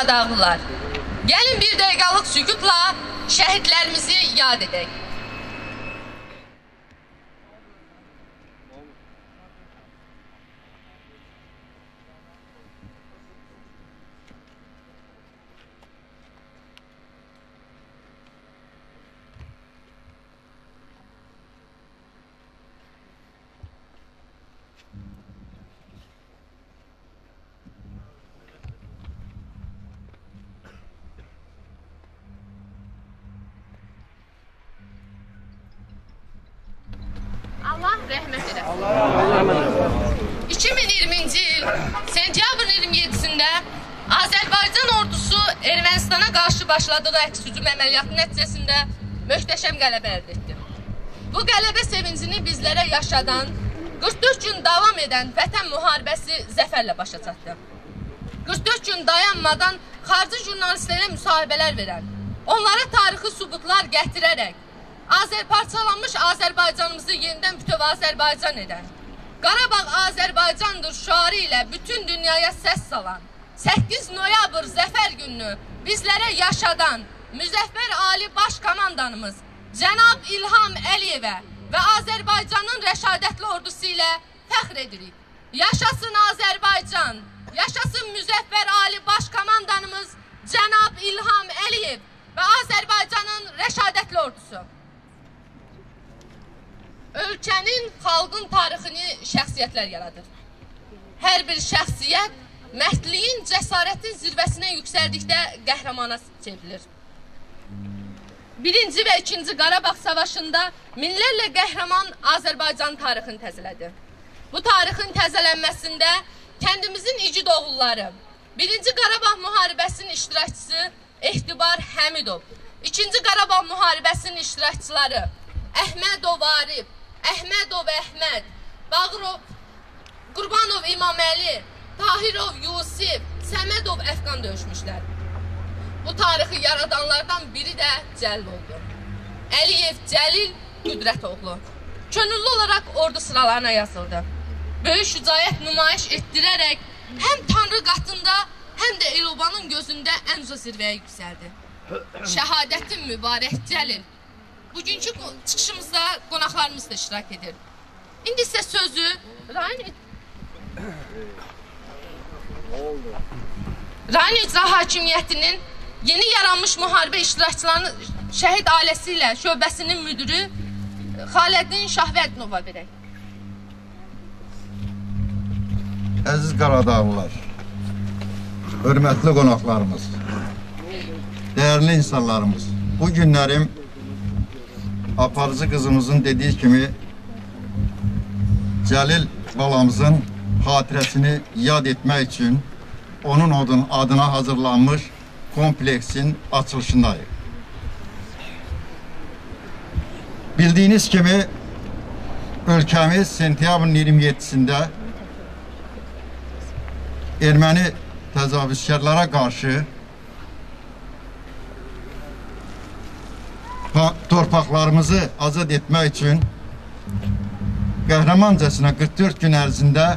Qaradağlılar. Gəlin bir dəqiqəlik sükutla şəhidlərimizi yad edək. Allah rəhmət eləsin. 2020-ci il sentyabrın 27-sində Azərbaycan ordusu Ermənistana qarşı başladığı əks-hücum əməliyyatı nəticəsində möhtəşəm qələbə əldə etdi. Bu qələbə sevincini bizlərə yaşadan, 44 gün davam edən Vətən müharibəsi zəfərlə başa çatdı. 44 gün dayanmadan xarici jurnalistlərə müsahibələr verən, onlara tarixi sübutlar gətirərək, parçalanmış Azərbaycanımızı yenidən bütöv Azərbaycan edən, Qarabağ Azərbaycandır şüarı ilə bütün dünyaya səs salan, 8 noyabr zəfər gününü bizlərə yaşadan Müzəffər Ali Baş Komandanımız Cənab İlham Əliyevə və Azərbaycanın rəşadətli ordusu ilə fəxr edirik. Yaşasın Azərbaycan, yaşasın Müzəffər Ali Baş Komandanımız Cənab İlham Əliyev və Azərbaycanın rəşadətli ordusu. Ölkənin, xalqın tarixini şəxsiyyətlər yaradır. Hər bir şəxsiyyət mərdliyin, cəsarətin zirvəsinə yüksəldikdə qəhrəmana çevrilir. 1-ci və 2-ci Qarabağ savaşında minlərlə qəhrəman Azərbaycan tarixini təzələdi. Bu tarixin təzələnməsində kəndimizin igid oğulları, 1-ci Qarabağ müharibəsinin iştirakçısı Ehtibar Həmidov, 2-ci Qarabağ müharibəsinin iştirakçıları Əhmədov Arif, Əhmədov Əhməd, Bağırov, Qurbanov İmaməli, Tahirov Yusif, Səmədov Əfqan döyüşmüşlər. Bu tarixi yaradanlardan biri də Cəlil oldu. Əliyev Cəlil Qüdrətoğlu. Könüllü olaraq ordu sıralarına yazıldı. Böyük şücaət nümayiş etdirərək həm Tanrı qatında, həm də El-Obanın gözündə ən uca zirvəyə yüksəldi. Şəhadətin mübarək Cəlil. Bugünkü çıxışımızda qonaqlarımız da iştirak edir. İndi isə sözü rayon icra hakimiyyətinin yeni yaranmış müharibə iştirakçılarının şəhid ailəsi ilə şöbəsinin müdürü Xaləddin Şahvəddinova verək. Əziz Qaradağlılar, hörmətli qonaqlarımız, dəyərli insanlarımız, bu günlərim aparıcı qızımızın dediyi kimi Cəlil balamızın xatirəsini yad etmək üçün onun adına hazırlanmış kompleksin açılışındayıq. Bildiyiniz kimi ölkəmiz sentyabrın 27-sində erməni təcavüzkarlara qarşı torpaqlarımızı azad etmək üçün qəhrəmancasına 44 gün ərzində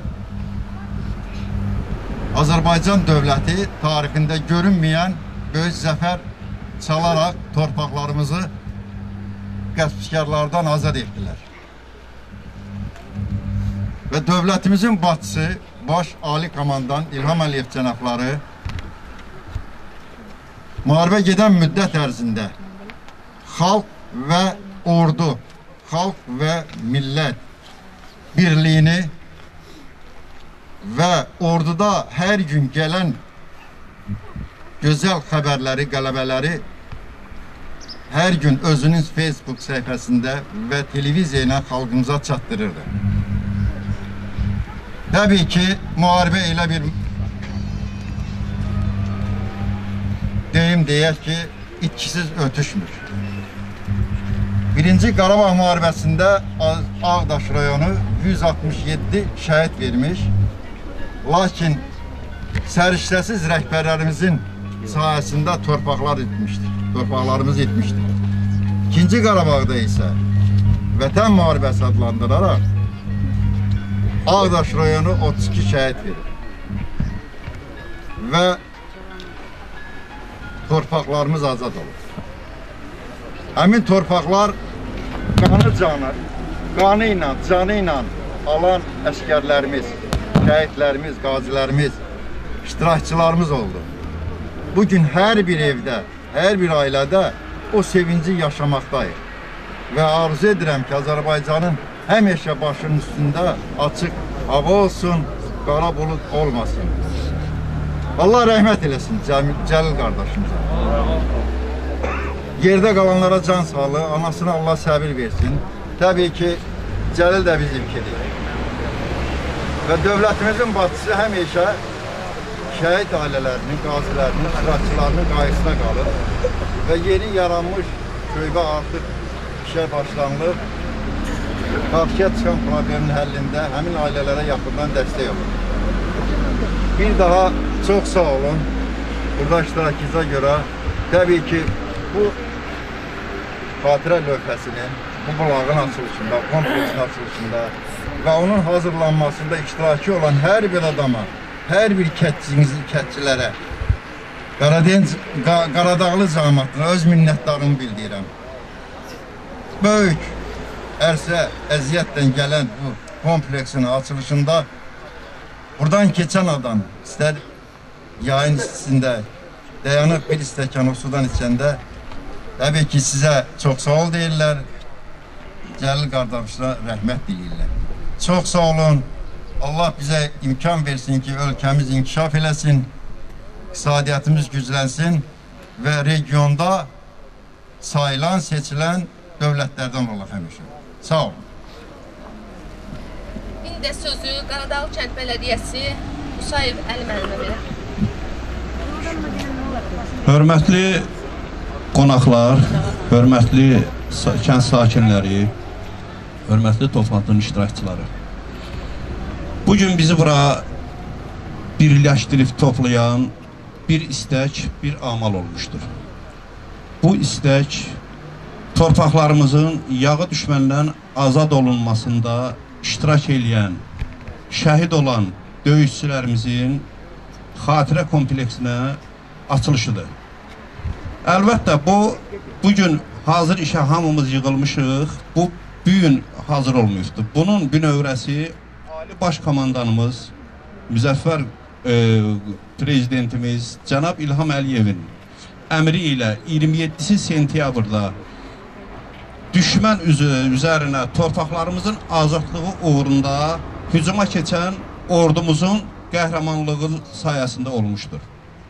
Azərbaycan dövləti tarixində görünməyən böyük zəfər çalaraq torpaqlarımızı qəsbkarlardan azad etdilər. Və dövlətimizin başçısı, Baş Ali Komandan İlham Əliyev cənabları müharibə gedən müddət ərzində xalq və ordu, xalq və millət birliyini və orduda hər gün gələn gözəl xəbərləri, qələbələri hər gün özünün Facebook səhifəsində və televiziya ilə xalqımıza çatdırırdı. Təbii ki, müharibə elə bir deyim deyək ki, itkisiz ötüşmür. 1-ci Qarabağ müharibəsində Ağdaş rayonu 167 şəhid vermiş, lakin səriştəsiz rəhbərlərimizin sayəsində torpaqlarımız etmişdir. 2-ci Qarabağda isə Vətən müharibəsi adlandıraraq Ağdaş rayonu 32 şəhid verir və torpaqlarımız azad olur. Həmin torpaqlar qanı ilə, canı ilə alan əskərlərimiz, şəhidlərimiz, qazilərimiz, iştirakçılarımız oldu. Bugün hər bir evdə, hər bir ailədə o sevinci yaşamaqdayıq. Və arzu edirəm ki, Azərbaycanın həmişə başının üstündə açıq hava olsun, qara bulut olmasın. Allah rəhmət eləsin Cəlil qardaşımıza. Yerdə qalanlara can sağlığı, anasına Allah səbir versin. Təbii ki, Cəlil də bizimkidir. Və dövlətimizin başçısı həmişə şəhid ailələrinin, qazilərinin, iştirakçılarının qayğısına qalır. Və yeni yaranmış köydə artıq işə başlanılıb, qarşıya çıxan problemin həllində həmin ailələrə yaxından dəstək olur. Bir daha çox sağ olun burada iştirakınıza görə. Təbii ki, bu xatirə lövhəsinin, bu bulağın açılışında, kompleksin açılışında və onun hazırlanmasında iştirakı olan hər bir adama, hər bir kətçilərə, Qaradağlı cəmiyyətinə öz minnətdarımı bildirirəm. Böyük ərsə əziyyətdən gələn bu kompleksin açılışında buradan keçən adam istər yayın istisində dayanıb bir stəkan o sudan içəndə təbii ki, sizə çox sağ ol deyirlər, Cəlil qardaşına rəhmət deyirlər. Çox sağ olun, Allah bizə imkan versin ki, ölkəmiz inkişaf eləsin, iqtisadiyyatımız güclənsin və regionda sayılan, seçilən dövlətlərdən olaq həmişə. Sağ olun. İndi də sözü Qaradağ kənd bələdiyyəsi Musayev Əli müəllimə verək. Hörmətli qonaqlar, hörmətli kənd sakinləri, hörmətli toplantının iştirakçıları. Bugün bizi bura birləşdirib toplayan bir istək, bir amal olmuşdur. Bu istək torpaqlarımızın yağı düşməndən azad olunmasında iştirak edən, şəhid olan döyüşçülərimizin xatirə kompleksinə açılışıdır. Əlbəttə, bugün hazır işə hamımız yığılmışıq, bu gün hazır olmuşdur. Bunun bünövrəsi Ali Baş Komandanımız, Müzəffər Prezidentimiz Cənab İlham Əliyevin əmri ilə 27 sentyabrda düşmən üzərinə torpaqlarımızın azadlığı uğrunda hücuma keçən ordumuzun qəhrəmanlığı sayəsində olmuşdur.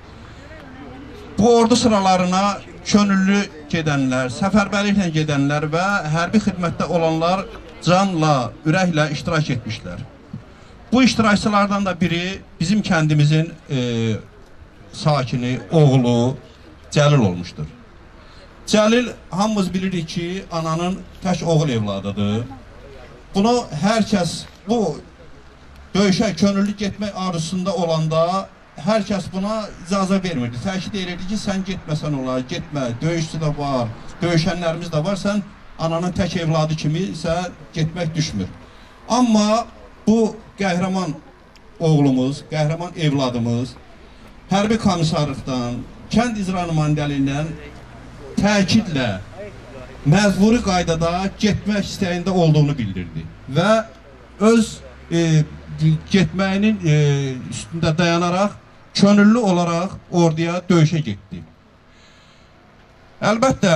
Bu ordu sıralarına könüllü gedənlər, səfərbərliklə gedənlər və hərbi xidmətdə olanlar canla, ürəklə iştirak etmişlər. Bu iştirakçılardan da biri bizim kəndimizin sakini, oğlu Cəlil olmuşdur. Cəlil, hamımız bilirik ki, ananın tək oğul evladıdır. Bunu hər kəs bu döyüşə könüllü getmək arzusunda olanda hər kəs buna icazə vermirdi. Təkid edirdi ki, sən getməsən olar, getmə, döyüşçü də var, döyüşənlərimiz də var, sən ananın tək evladı kimi isə getmək düşmür. Amma bu qəhrəman oğlumuz, qəhrəman evladımız hərbi komissarlıqdan, kənd icra nümayəndəliyindən təkidlə məcburi qaydada getmək istəyində olduğunu bildirdi və öz getməyinin üstündə dayanaraq könüllü olaraq orduya döyüşə getdi. Əlbəttə,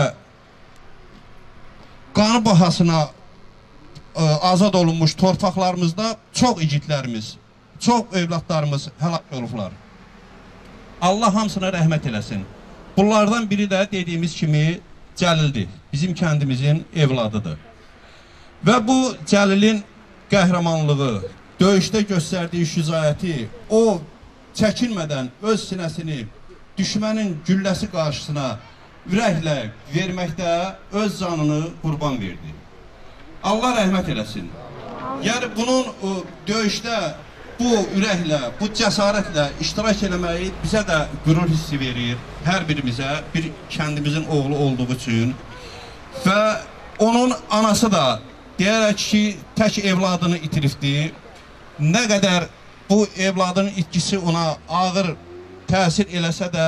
qanı bahasına azad olunmuş torpaqlarımızda çox igidlərimiz, çox evlatlarımız həlak olublar. Allah hamısına rəhmət eləsin. Bunlardan biri də dediyimiz kimi Cəlildir, bizim kəndimizin evladıdır. Və bu Cəlilin qəhrəmanlığı, döyüşdə göstərdiyi şücaəti, o çəkinmədən öz sinəsini düşmənin gülləsi qarşısına ürəklə verməkdə öz canını qurban verdi. Allah rəhmət eləsin. Yəni bunun döyüşdə bu ürəklə, bu cəsarətlə iştirak eləməyi bizə də qürur hissi verir, hər birimizə, bir kəndimizin oğlu olduğu üçün. Və onun anası da deyərək ki, tək evladını itiribdi. Nə qədər bu evladının itkisi ona ağır təsir eləsə də,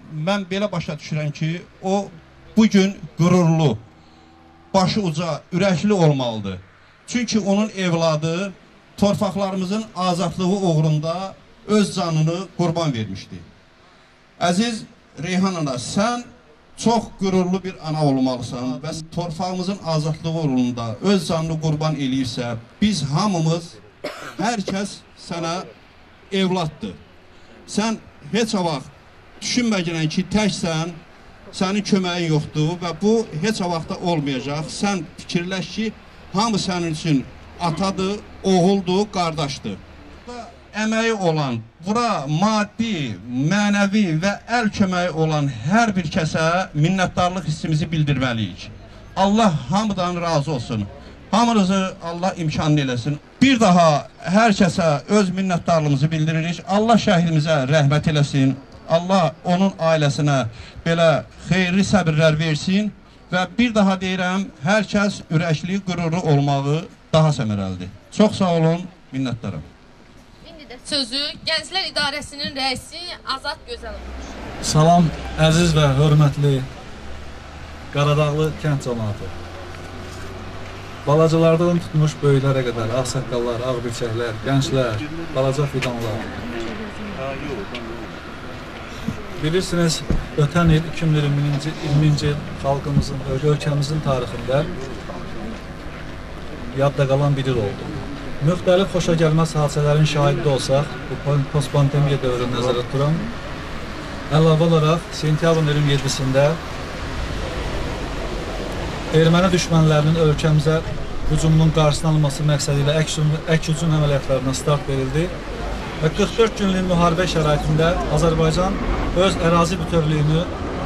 mən belə başa düşürəm ki, o bugün qürurlu, başı uca, ürəkli olmalıdır. Çünki onun evladı torpaqlarımızın azadlığı uğrunda öz canını qurban vermişdi. Əziz Reyhan ana, sən çox qürurlu bir ana olmalısan və torpağımızın azadlığı uğrunda öz canını qurban eləyirsə, biz hamımız, hər kəs sənə evladdır. Sən heç vaxt düşünməyəcəksən ki, təksən, sənin köməyin yoxdur və bu heç vaxtda olmayacaq. Sən fikirləş ki, hamı sənin üçün atadır, oğuldur, qardaşdır. Əməyi olan, bura maddi, mənəvi və əl köməyi olan hər bir kəsə minnətdarlıq hissimizi bildirməliyik. Allah hamıdan razı olsun. Hamınızı Allah imkanlı eləsin. Bir daha hər kəsə öz minnətdarlığımızı bildiririk. Allah şəhidimizə rəhmət eləsin. Allah onun ailəsinə belə xeyirli səbirlər versin. Və bir daha deyirəm, hər kəs ürəkli, qürurlu olmağı daha səmərəlidir. Çox sağ olun, minnətdaram. İndi də sözü Gənclər İdarəsinin rəisi Azad Gözəlov. Salam, əziz və hörmətli Qaradağlı kənd cəmaatı. Balacalardan tutmuş böyüklərə qədər, ağsaqqallar, ağbirçəklər, gənclər, balaca fidanlar. Bilirsiniz, ötən il 2020-ci il xalqımızın, ölkəmizin tarixində yadda qalan bir il oldu. Müxtəlif xoşagəlməz hadisələrin şahidi olsaq, bu postpandemiya dövrünü nəzərdə tuturam, əlavə olaraq sentyabrın 27-sində erməni düşmənlərinin ölkəmizə hücumunun qarşısının alınması məqsədi ilə ək hücum əməliyyatlarına start verildi və 44 günlük müharibə şəraitində Azərbaycan öz ərazi bütövlüyünü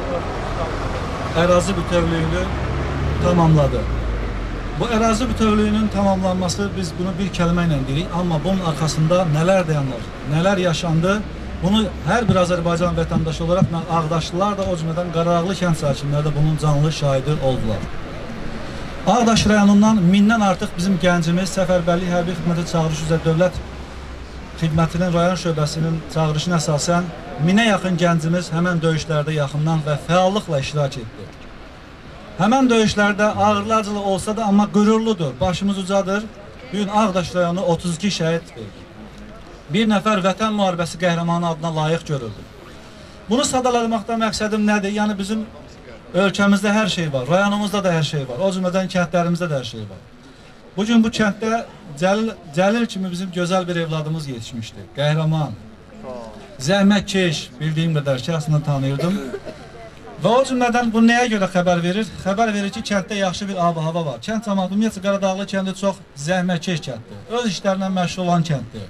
tamamladı. Bu ərazi bütövlüyünün tamamlanması, biz bunu bir kəlmə ilə deyirik, amma bunun arxasında nələr dayanır, nələr yaşandı, bunu hər bir Azərbaycan vətəndaşı olaraq Ağdaşlılar da, o cümlədən Qaradağlı kənd sakinləri də bunun canlı şahidi oldular. Ağdaş rayonundan 1000-dən artıq bizim gəncimiz Səfərbərlik Hərbi Xidməti çağırışı üzrə Dövlət Xidmətinin rayon şöbəsinin çağırışına əsasən 1000-ə yaxın gəncimiz həmən döyüşlərdə yaxından və fəallıqla iştirak etdi. Həmən döyüşlərdə ağırlarcılı olsa da, amma qürurludur, başımız ucadır. Bugün Ağdaş rayonu 32 şəhiddir. Bir nəfər vətən müharibəsi qəhrəmanı adına layiq görüldü. Bunu sadalamaqda məqsədim nədir? Yəni bizim ölkəmizdə hər şey var, rayonumuzda da hər şey var, o cümlədən kəndlərimizdə də hər şey var. Bugün bu kənddə Cəlil kimi bizim gözəl bir evladımız yetişmişdi. Qəhrəman, zəhmətkeş, bildiyim qədər ki, aslında tanıyırdım. Və o cümlədən bu nəyə görə xəbər verir? Xəbər verir ki, kənddə yaxşı bir ab-hava var. Kənd cəmaatı, ümumiyyətlə Qaradağlı kəndi çox zəhmətkeş kənddir. Öz işlərindən məşğul olan kənddir.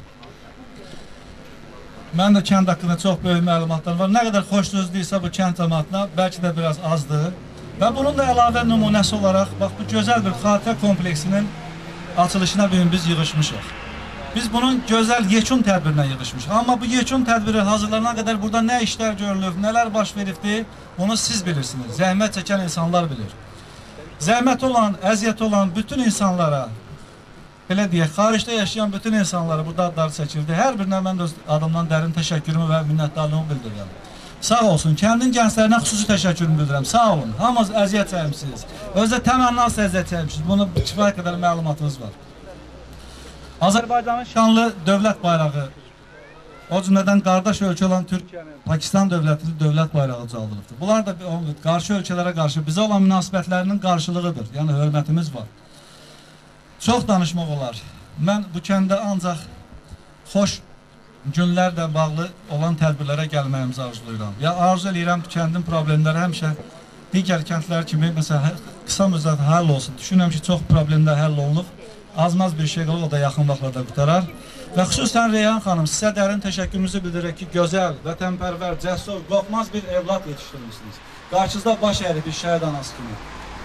Mən də kənd haqqında çox böyük məlumatlar var. Nə qədər xoşsözlüysə bu kənd cəmaatına, bəlkə də biraz azdır. Və bunun da əlavə nümunəsi olaraq, bax bu gözəl bir xatirə kompleksinin açılışına bugün biz yığışmışıq. Biz bunun gözəl yekun tədbirinə yığışmışıq. Amma bu yekun tədbiri hazırlanana qədər burada nə işlər görülüb, nələr baş veribdir, bunu siz bilirsiniz. Zəhmət çəkən insanlar bilir. Zəhmət olan, əziyyət olan bütün insanlara, belə deyək, xaricdə yaşayan bütün insanlara burada adları çəkildi. Hər birinə mən də adımdan dərin təşəkkürümü və minnətdarlığımı bildirirəm. Sağ olsun, kəndin gənclərinə xüsusi təşəkkürümü bildirirəm. Sağ olun, hamınız əziyyət çəkmişsiniz. Özdə təmənnası əziyyət çəkmişsiniz. Bunu kifayət qədər məlumatınız var. Azərbaycanın şanlı dövlət bayrağı, o cümlədən qardaş ölkə olan Türkiyənin, Pakistan dövlətinin dövlət bayrağı caldırıbdır. Bunlar da qarşı ölkələrə qarşı bizə olan münasibətlərinin qarşılığıdır. Yəni, hörmətimiz var. Çox danışmaq olar. Mən bu kəndə ancaq xoş günlərlə bağlı olan tədbirlərə gəlməyimizi arzulayıram. Ya arzu eləyirəm ki, kəndin problemləri həmişə digər kəndlər kimi, məsələn, qısa müddət həll olsun. Düşünürəm ki, çox problemlər həll olunub. Az-maz bir şey qalır, o da yaxın vaxtlarda qutarar. Və xüsusən Reyhan xanım, sizə dərin təşəkkürümüzü bildirək ki, gözəl, vətənpərvər, cəsur, qorxmaz bir evlad yetişdirmişsiniz. Qarşınızda baş əyri bir şəhid anası kimi.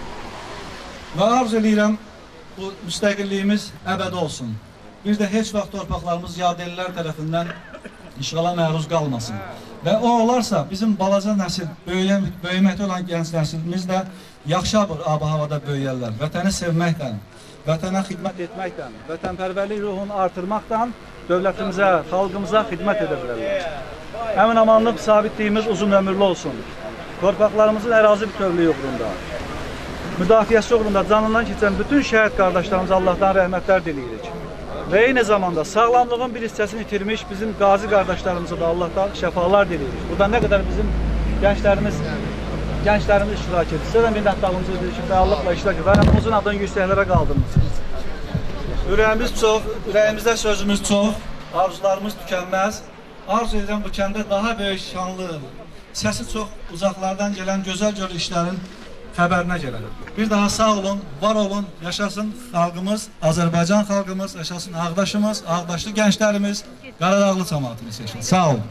Və arzu eləyirəm, bu müstəqilliyimiz əbədi olsun. Bir də heç vaxt torpaqlarımız yadelilər tərəfindən işğala məruz qalmasın. Və o olarsa, bizim balaca nəsil, böyüməkdə olan gənc nəsilimiz də yaxşı ab-havada böyüyərlər. Vətəni sevməkdən, vətənə xidmət etməkdən, vətənpərvərlik ruhunu artırmaqdan dövlətimizə, xalqımıza xidmət edə bilərlər. əmin-amanlıq, sabitliyimiz uzun ömürlü olsun. Torpaqlarımızın ərazi bütövlüyü uğrunda, müdafiəsi uğrunda canından keçən bütün şəhid qardaşlarımıza Allahdan rəhmətlər diləyirik. Və eyni zamanda sağlamlığın bir hissəsini itirmiş bizim qazi qardaşlarımıza da Allahdan şəfalar diləyirik. Burada nə qədər bizim gənclərimiz iştirak edir. Sizə də minnətdarlığımızı bildirir ki, fəallıqla iştirak edir. Və uzun adın yüksəklərə qaldırmışsınız. Ürəyimiz çox, ürəyimizdə sözümüz çox, arzularımız tükənməz. Arzu edən bu kəndə daha böyük şanlı, səsi çox uzaqlardan gələn gözəl işlərin xəbərinə gələn. Bir daha sağ olun, var olun, yaşasın xalqımız, Azərbaycan xalqımız, yaşasın Ağdaşımız, Ağdaşlı gənclərimiz, Qaradağlı cəmaatımız yaşasın. Sağ olun.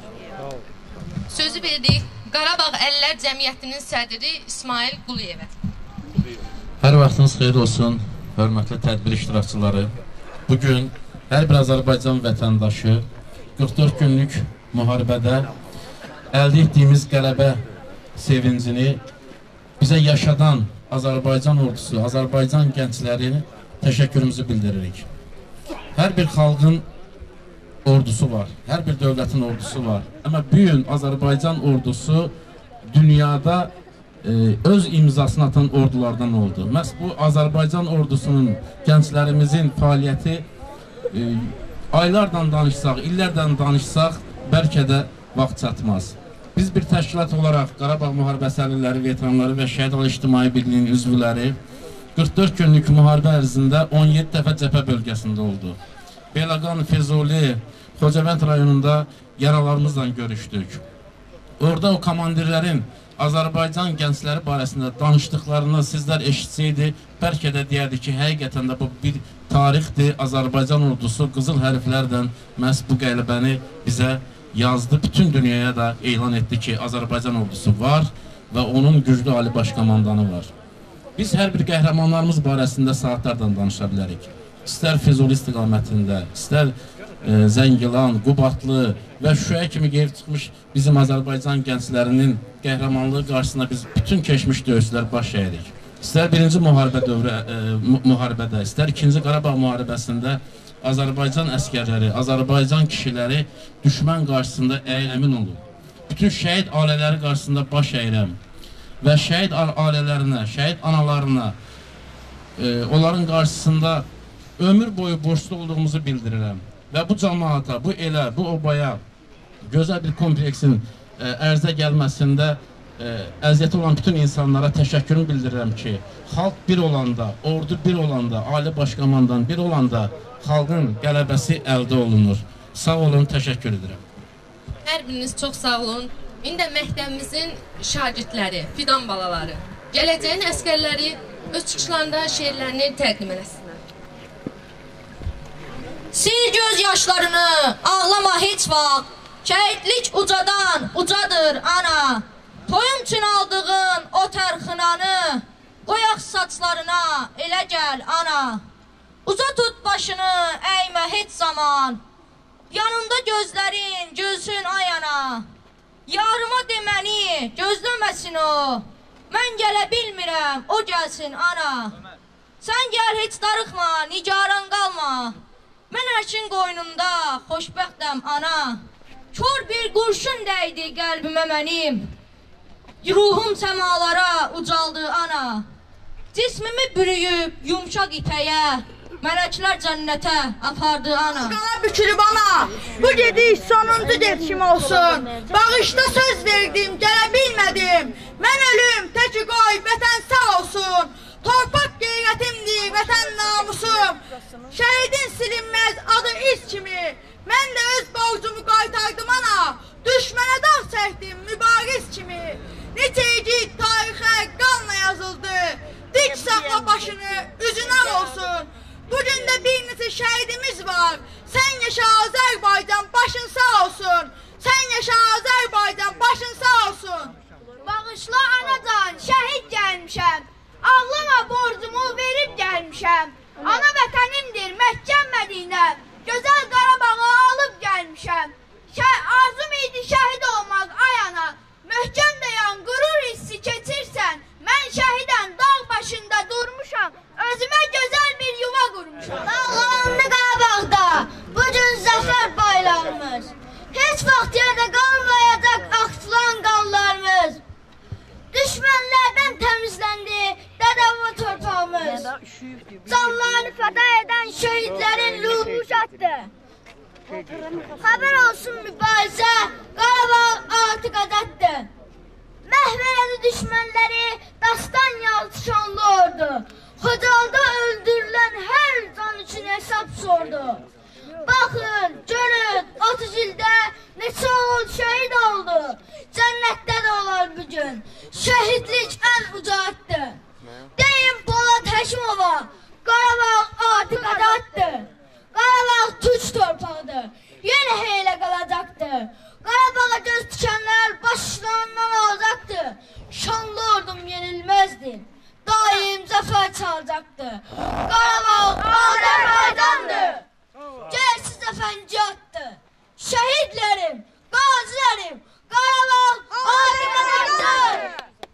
Sözü verdik Qarabağ Əllər Cəmiyyətinin sədri İsmail Quliyevə. Hər vaxtınız xeyir olsun, hörmətli tədbir iştirakçıları. Bugün hər bir Azərbaycan vətəndaşı 44 günlük müharibədə əldə etdiyimiz qələbə sevincini bizə yaşadan Azərbaycan ordusu, Azərbaycan gənclərini təşəkkürümüzü bildiririk. Hər bir xalqın ordusu var, hər bir dövlətin ordusu var. Amma bu gün Azərbaycan ordusu dünyada öz imzasını atan ordulardan oldu. Məhz bu Azərbaycan ordusunun, gənclərimizin fəaliyyəti aylardan danışsaq, illərdən danışsaq, bəlkə də vaxt çatmaz. Biz bir təşkilat olaraq Qarabağ Müharibəsi əlilləri, veteranları və Şəhid Ali İctimai Birliyinin üzvləri 44 günlük müharibə ərzində 17 dəfə cəbhə bölgəsində oldu. Beyləqan, Füzuli, Xocavənd rayonunda yaralarımızla görüşdük. Orada o komandirlərin Azərbaycan gəncləri barəsində danışdıqlarını sizlər eşitsəydi, bəlkə də deyərdi ki, həqiqətən də bu bir tarixdir. Azərbaycan ordusu qızıl hərflərlə məhz bu qələbəni bizə yazdı. Bütün dünyaya da elan etdi ki, Azərbaycan ordusu var və onun güclü ali başkomandanı var. Biz hər bir qəhrəmanlarımız barəsində saatlardan danışa bilərik. İstər Füzuli istiqamətində, istər Zəngilan, Qubadlı və Şuşaya kimi gəlib çıxmış bizim Azərbaycan gənclərinin qəhrəmanlığı qarşısında biz bütün keçmiş döyüşçülər baş əyirik. İstər birinci müharibədə, istər ikinci Qarabağ müharibəsində Azərbaycan əskərləri, Azərbaycan kişiləri düşmən qarşısında əmin olub. Bütün şəhid ailələri qarşısında baş əyirəm və şəhid ailələrinə, şəhid analarına, onların qarşısında ömür boyu borçlu olduğumuzu bildirirəm. Və bu cəmaata, bu elə, bu obaya gözəl bir kompleksin ərzə gəlməsində əziyyəti olan bütün insanlara təşəkkürümü bildirirəm ki, xalq bir olanda, ordu bir olanda, ali başkomandan bir olanda xalqın qələbəsi əldə olunur. Sağ olun, təşəkkür edirəm. Hər biriniz çox sağ olun. İndi məktəbimizin şagirdləri, fidan balaları, gələcəyin əskərləri öz çıxışlarında şeirlərini təqdim eləsinlər. Sil göz yaşlarını, ağlama heç vaxt. Şəhidlik ucadan, ucadır ana. Toyum üçün aldığın o tərxinanı, qoyaq saçlarına, elə gəl ana. Uza tut başını, əymə heç zaman. Yanımda gözlərin, gülsün ayana. Yarıma deməni, gözləməsin o. Mən gələ bilmirəm, o gəlsin ana. Sən gəl heç darıxma, nigaran qalma. Mən əkin qoynunda, xoşbəxtəm ana. Kör bir qurşun dəydi qəlbimə mənim. Ruhum səmalara ucaldı ana. Cismimi bürüyüb yumşaq ipəyə, mələklər cənnətə apardı ana. Qala bükülüb ana, bu gediş sonuncu getkim olsun. Bağışda söz verdim, gələ bilmədim. Mən ölüm, təki qoy, vətən sağ olsun. Torpaq qeyrətimdir, vətən namusum. Şəhidin silinməz adı iz kimi. Mən də öz borcumu qaytardım ana. Düşmənə dağ çəkdim, mübariz kimi. Neçə igid tarixə qanla yazıldı. Dik saxla başını, üzün ağ olsun. Bugün də bir neçə şəhidimiz var. Sən yaşa Azərbaycan, başın sağ olsun. Sən yaşa Azərbaycan, başın sağ olsun. Bağışla anacan, şəhid gəlmişəm. Ağlama borcumu verib gəlmişəm. Ana vətənimdir, Məkkəm Mədinəm. Gözəl Qarabağı alıb gəlmişəm. Arzum idi şəhid olmaq ay ana. Möhkəm dayan, qürur hissi keçirsən. Mən şəhidəm, dağ başında durmuşam. Özümə gözəl bir yuva qurmuşam. Dalğalandı Qarabağda, bugün zəfər bayrağımız. Heç vaxt yerdə qalmayacaq düşmanları dastan yalçışanlı ordu. Xocalda öldürülen her can için hesap sordu. Bakın, görün, 30 ildə neçə oğul şəhid oldu. Cənnətdə də olar bugün. Şəhidlik ən ucatdır. Deyin Polad Həşimova, Qarabağ artıq adatdır. Qarabağ türk torpağıdır. Yenə heylə qalacaqdır. Qarabağa göz tikənlər başlarından alacaqdır. Şanlı ordum yenilməzdir. Daim zəfər çalacaqdır. Qarabağ Azərbaycandır. Gersiz efendiyattır. Şehitlerim, gazilerim, Qarabağ Azərbaycandır.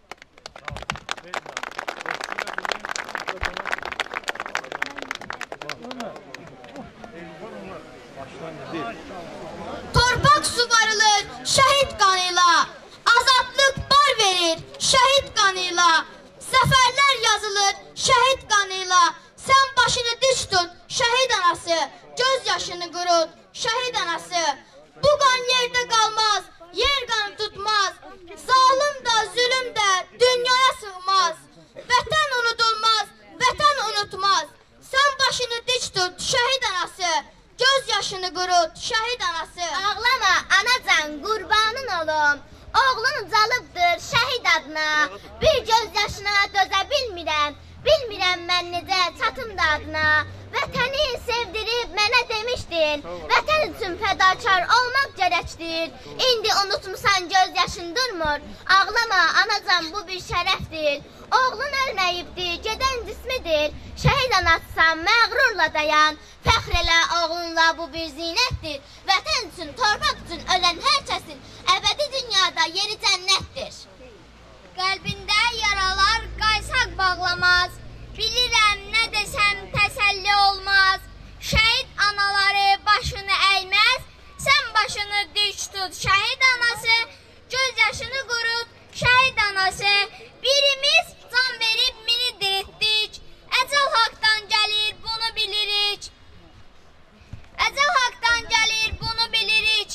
Torpaq suvarılır şehit qanıyla, azadlıq bar verir şehit qanıyla, zəfərlər yazılır şehit qanıyla. Sen başını dik tut şehit anası, göz yaşını qurut şehit anası. Bu qan yerde qalmaz, yer qanı tutmaz. Zalim da, zülüm de dünyaya sığmaz. Vətən unudulmaz, vətən unutmaz. Sen başını dik tut şehit anası, göz yaşını qurut şehit anası. Ağlama anacan, qurbanın olum. Oğlun ucalıbdır şehit adına. Bir göz yaşına dözə bilmirəm. Bilmirəm mən necə çatım da adına. Vətəni sevdirib mənə demişdin. Vətən üçün fədakar olmaq gərəkdir. İndi unutmusan göz yaşın durmur. Ağlama anacan, bu bir şərəfdir. Oğlun ölməyibdir, gedən cismidir. Şəhid anatsan məğrurla dayan. Fəxr elə oğlunla, bu bir zinətdir. Vətən üçün, torpaq üçün ölən hər kəsin əbədi dünyada yeri cənnətdir. Qəlbində yaralar qaysaq bağlamaz. Bilirəm nə desəm təsəlli olmaz. Şəhid anaları başını əyməz. Sən başını dik tut şəhid anası, göz yaşını qurut şəhid anası. Birimiz can verib mini diritdik. Əcəl haqdan gəlir, bunu bilirik. Əcəl haqdan gəlir, bunu bilirik.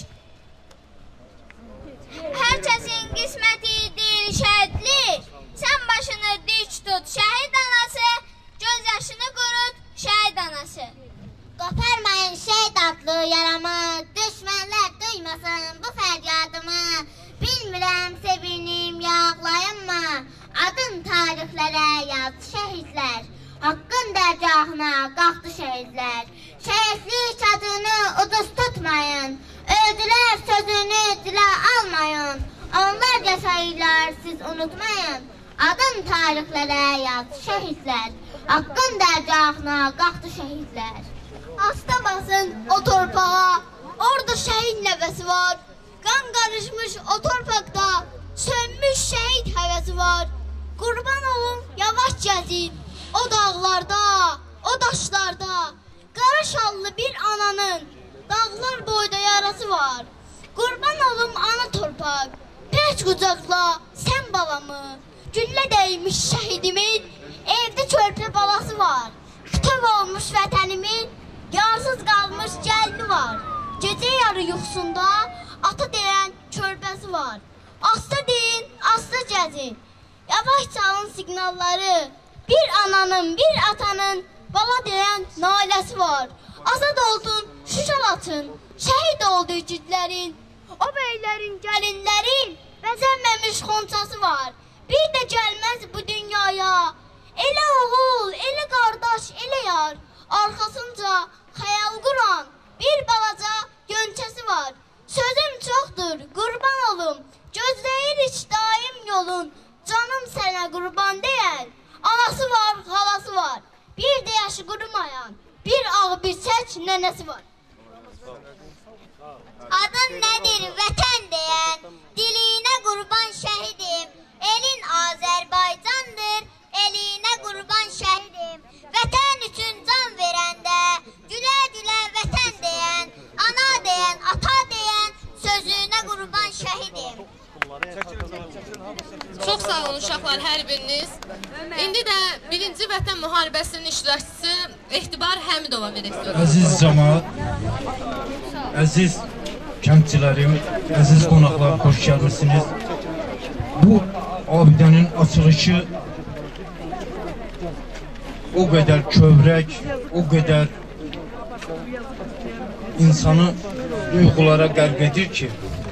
Hər kəsin qisməti deyil şəhidlik. Sən başını dik tut şəhid anası, göz yaşını qurut şəhid anası. Qoparmayın şəhid adlı yaramı, düşmənlər duymasın bu fəryadımı. Bilmirəm sevinim ya ağlayınma, adın tarixlərə yaz şəhidlər. Haqqın dərgahına qalxdı şəhidlər. Şəhidlik adını uduz tutmayın, öldülər sözünü dilə almayın. Onlar yaşayırlar, siz unutmayın. Adın tarixlərə yaz şəhidlər. Haqqın dərgahına qalxdı şəhidlər. Asta basın o torpağa, orada şəhid nəvəsi var. Qan qarışmış o torpaqda, sönmüş şəhid həvəsi var. Qurban olum yavaş gəzin, o dağlarda, o daşlarda. Qara şallı bir ananın dağlar boyda yarası var. Qurban olum ana torpaq, pək qucaqla sən balamı. Güllə dəymiş şəhidimin, evdə körpə balası var. Kütüb olmuş vətənimin, yarsız qalmış gəlini var. Gecə yarı yuxusunda ata deyən körpəsi var. Asta deyin, asta gəzin, yavaş çalın siqnalları. Bir ananın, bir atanın bala deyən nailəsi var. Azad oldun, şuşal atın, şəhid oldu igidlərin. O beylərin, gəlinlərin bəzənməmiş xonçası var. Bir də gəlməz bu dünyaya. Elə oğul, elə qardaş, elə yar. Arxasınca xəyal quran bir balaca yönçəsi var. Sözüm çoxdur, qurban olum, gözləyirik daim yolun. Canım sənə qurban deyən, anası var, xalası var. Bir də yaşı qurumayan, bir ağ bir çək nənəsi var. Adın nədir vətən deyən, dilinə qurban şəhidim. Elin Azərbaycandır, elinə qurban şəhidim. Vətən üçün can verəndə, gülə gülə vətən deyən, ana deyən, ata deyən, sözünə qurban şəhidim. Çox sağ olun uşaqlar, hər biriniz. İndi də 1-ci Vətən müharibəsinin iştirakçısı Ehtibar Həmidova verək sözü. Əziz cəmaət, əziz kəndçilərim, əziz qonaqlar, xoş gəlmişsiniz. bu abidənin açılışı o qədər kövrək, o qədər insanı duyğulara qərq edir ki,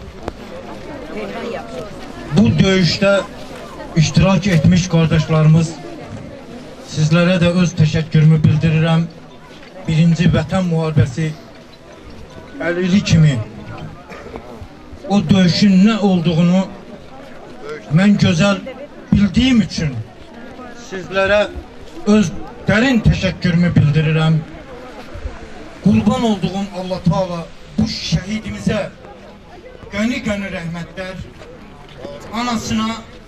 bu döyüşdə iştirak etmiş qardaşlarımız, sizlərə də öz təşəkkürümü bildirirəm. Birinci Vətən müharibəsi əlili kimi o döyüşün nə olduğunu mən gözəl bildiyim üçün sizlərə öz dərin təşəkkürümü bildirirəm. Qurban olduğum Allah Taala bu şəhidimizə qəni-qəni rəhmətlər, anasına,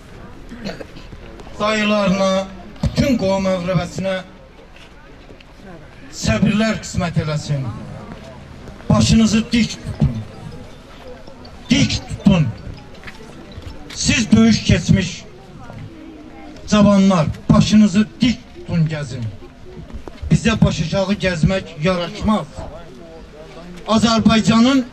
dayılarına, bütün qovum əqrəbəsinə səbirlər qismət eləsin. Başınızı dik tutun. Dik tutun. Siz döyüş keçmiş cavanlar, başınızı dik tutun, gəzin. Bizə baş aşağı gəzmək yaraşmaz. Azərbaycanın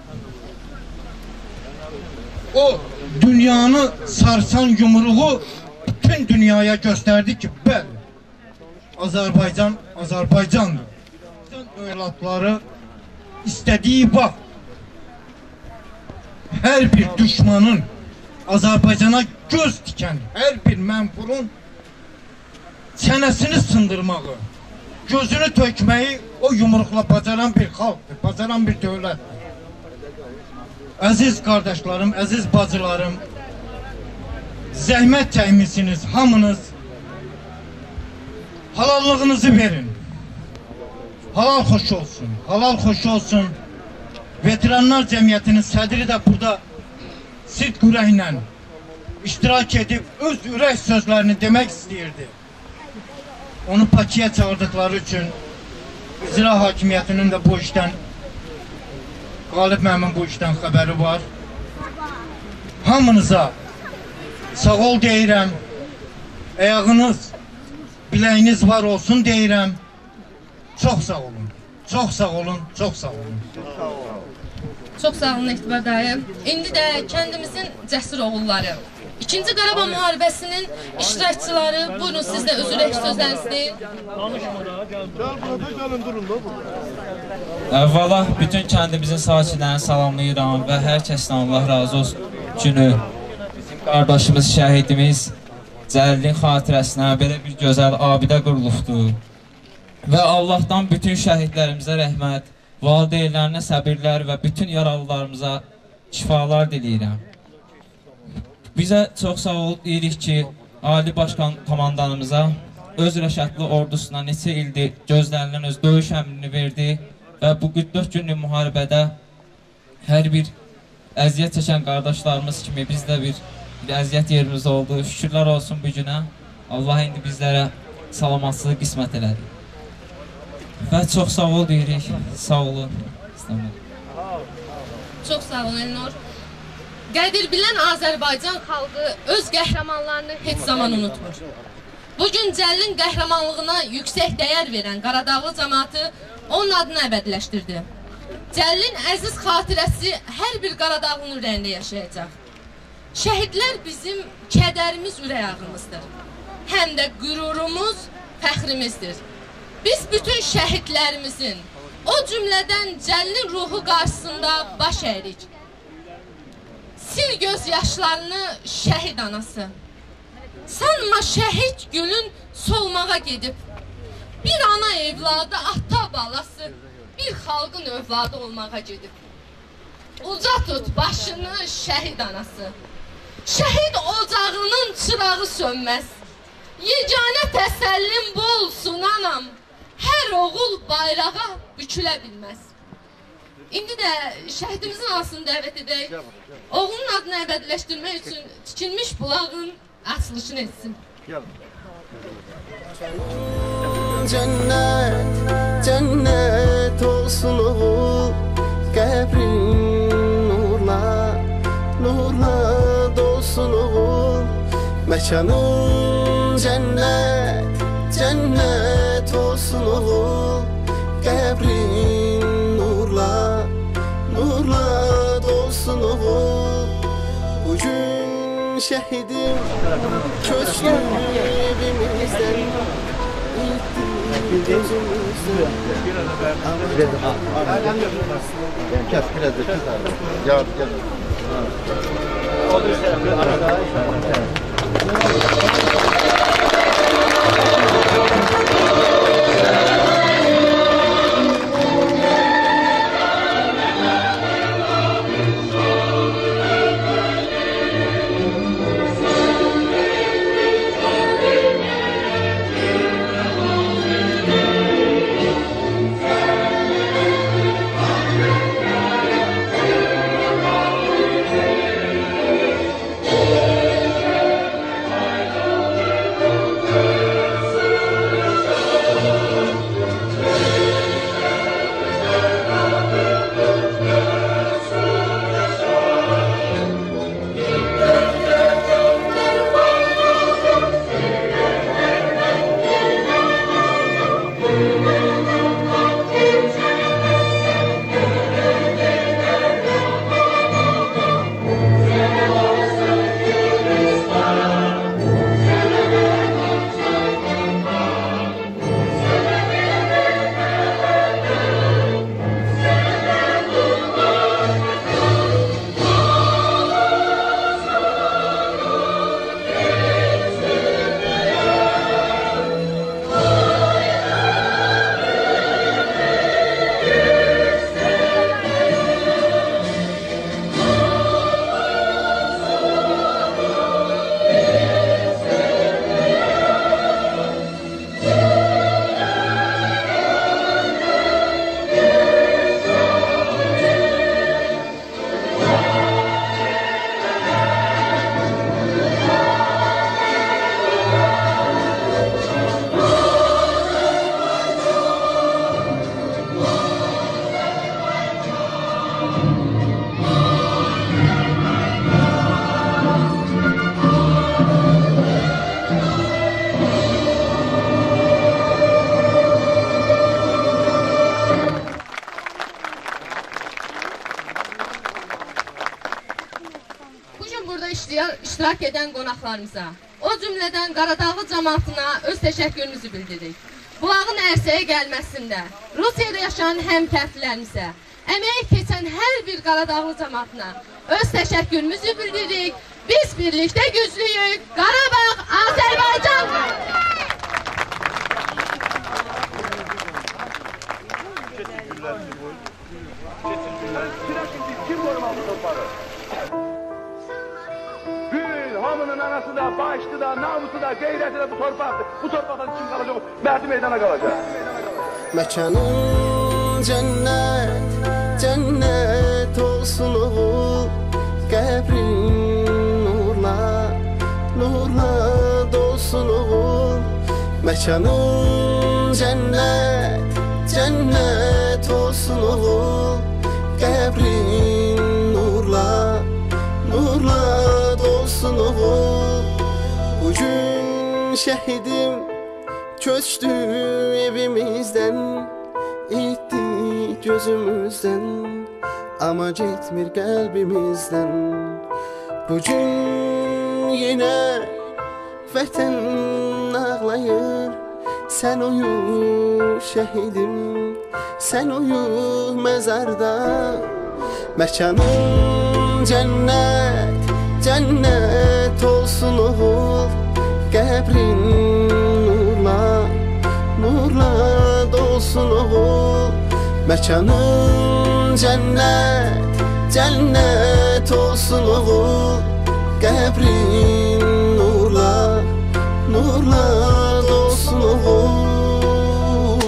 o dünyanı sarsan yumruğu bütün dünyaya gösterdi ki, bəli, Azərbaycan Azərbaycandır. Övladları istediği vaxt her bir düşmanın Azərbaycana göz diken her bir mənfurun çenesini sındırmağı, gözünü tökmeyi o yumruqla bacaran bir xalqdır, bacaran bir dövlətdir. Əziz qardaşlarım, əziz bacılarım, zəhmət çəkmisiniz hamınız. Halallığınızı verin. Halal xoş olsun, halal xoş olsun. Veteranlar Cəmiyyətinin sədri də burada sidq ürəklə iştirak edib öz ürək sözlərini demək istəyirdi. Onu Bakıya çağırdıkları üçün İcra Hakimiyyətinin də bu işdən, Qalib müəllimin bu işdən xəbəri var. Hamınıza sağ ol deyirəm. Ayağınız, biləyiniz var olsun deyirəm. Çox sağ olun. Çox sağ olun. Çox sağ olun. Çox sağ olun Etibar dayı. İndi də kəndimizin cəsur oğulları, İkinci Qarabağ müharibəsinin iştirakçıları, buyurun siz də öz ürək sözlərinizi deyin. Əvvəla bütün kəndimizin sakinlərini salamlayıram və hər kəsdən Allah razı olsun. Günü bizim qardaşımız, şəhidimiz Cəlilin xatirəsinə belə bir gözəl abidə qurulubdur. Və Allahdan bütün şəhidlərimizə rəhmət, valideynlərinə səbirlər və bütün yaralılarımıza şifalar diləyirəm. Bizə çox sağ ol deyirik ki, Ali Başkan komandanımıza, öz rəşadlı ordusuna neçə ildir gözlənilən öz döyüş əmrini verdi və bu 44 günlük müharibədə hər bir əziyyət çəkən qardaşlarımız kimi bizdə bir əziyyət yerimiz oldu. Şükürlər olsun bu günə. Allah indi bizlərə salamatsızlıq qismət elədi. Və çox sağ ol deyirik. Sağ olun. Çox sağ olun Elnur. Qədir bilən Azərbaycan xalqı öz qəhrəmanlarını heç zaman unutmur. Bugün Cəlilin qəhrəmanlığına yüksək dəyər verən Qaradağlı cəmaatı onun adını əbədiləşdirdi. Cəlilin əziz xatirəsi hər bir Qaradağlının ürəyində yaşayacaq. Şəhidlər bizim kədərimiz, ürək ağrımızdır. Həm də qürurumuz, fəxrimizdir. Biz bütün şəhidlərimizin, o cümlədən Cəlilin ruhu qarşısında baş əyirik. Sil göz yaşlarını şəhid anası. Sanma şəhid gülün solmağa gedib. Bir ana evladı, ata balası, bir xalqın övladı olmağa gedib. Uca tut başını şəhid anası. Şəhid ocağının çırağı sönməz. Yeganə təsəllim bolsun anam. Hər oğul bayrağa bükülə bilməz. İndi də şəhidimizin anasını dəvət edək. Oğlunun adını əbədiləşdirmək üçün tikilmiş bulağın açılışını etsin. Cennet, cennet olsun oğul, qəbrin nurla, nurla dolsun oğul. Məkanın cennet, cennet olsun oğul, qəbrin nurla, nurla dolsun oğul. Bugün şehidim köçtü evimizden gitti gözümüzden. Kes biraz da kes abi. Gel gel. İştirak eden qonaqlarımıza, o cümlədən Qaradağlı cəmaatına öz təşəkkürümüzü bildiririk. Bulağın ərsəyə gəlməsində Rusiyada yaşayan həmkərtlilərimizə, əməyi keçən hər bir Qaradağlı cəmaatına öz təşəkkürümüzü bildiririk. Biz birlikdə güclüyük. Qarabağ, Azərbaycan! Hamının anası da, başlı da, namusu da, gayreti de bu torpaktır. Bu torpaktan kim kalacak? Mehdi meydana kalacak. Mekanın cennet, cennet olsun oğul. Qəbrin nurla, nurla dolsun oğul. Mekanın cennet, cennet olsun oğul. Qəbrin nurla, nurla dolsun oğul. Bugün şehidim köçtü evimizden, itti gözümüzden, ama gitmir kalbimizden. Bugün yine vətən ağlayır. Sen uyu şehidim, sen uyu mezarda. Mekanın cennet, cennet olsun oğul. Qəbrin nurla, nurla dolsun oğul. Mekanın cennet, cennet olsun oğul. Qəbrin nurla, nurla dolsun oğul.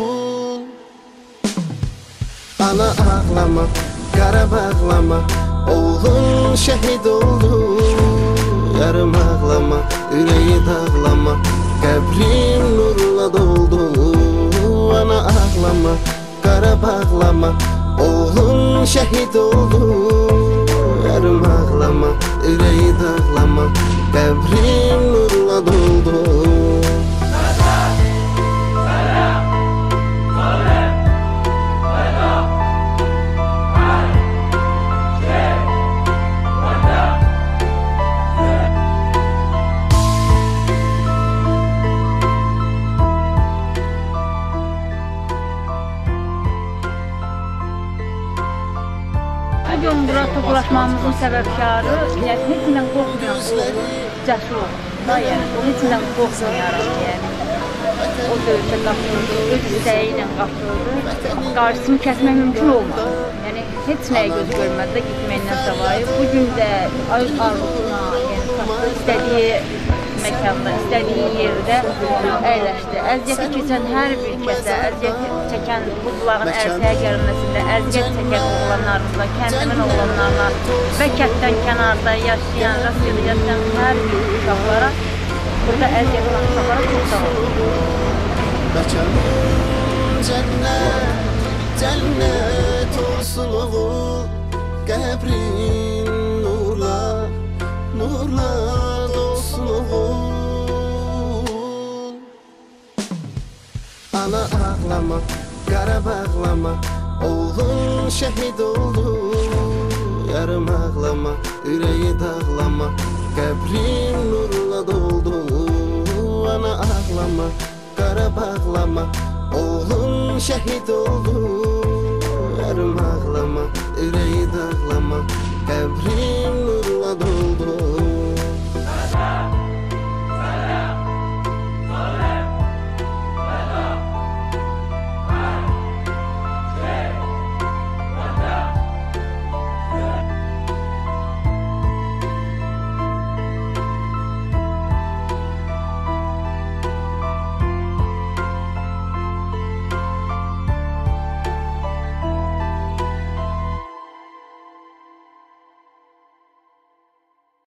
Ana ağlama, Qarabağlama, oğlun şehit oldu. Yarım ağlama, yüreği dağlama, qəbrim nurla doldu. Ana ağlama, Qarabağlama, oğlun şehit oldu. Yarım ağlama, yüreği dağlama, qəbrim nurla doldu. Danışmamızın səbəbkarı, yəni heç ilə qorxmayan cəsur oldu. Yəni, heç ilə qorxmayaraq, yəni. O döyüşə qatıldı, öz istəyi ilə qatıldı. Qarşısını kəsmək mümkün olmadı. Yəni, heç nəyə göz görmədi də gitməyindən savayı. Bugün də öz arzusuna, yəni çatdı, istədiyi məkanda, istədiyi yerdə əyləşdi. Əziyyəti keçən hər bir kəsə, əziyyəti çəkən bu bulağın ərsəyə gəlməsində, əziyyət çəkən oğlanlarımıza, kəndimin oğlanlarına və kənddən kənarda yaşayan, rastgele yaşayan hər bir uşaqlara, burada əziyyət olan uşaqlara çox sağ olun. Cennet olsun oğul, qəbrin nurla, nurla dolsun oğul. Ana ağlama, qara bağlama, oğlun şəhid oldu. Yarım ağlama, ürəyi dağlama, qəbrin nurla doldu. Ana ağlama, qara bağlama, oğlun şəhid oldu. Yarım ağlama, ürəyi dağlama, qəbrin nurla doldu.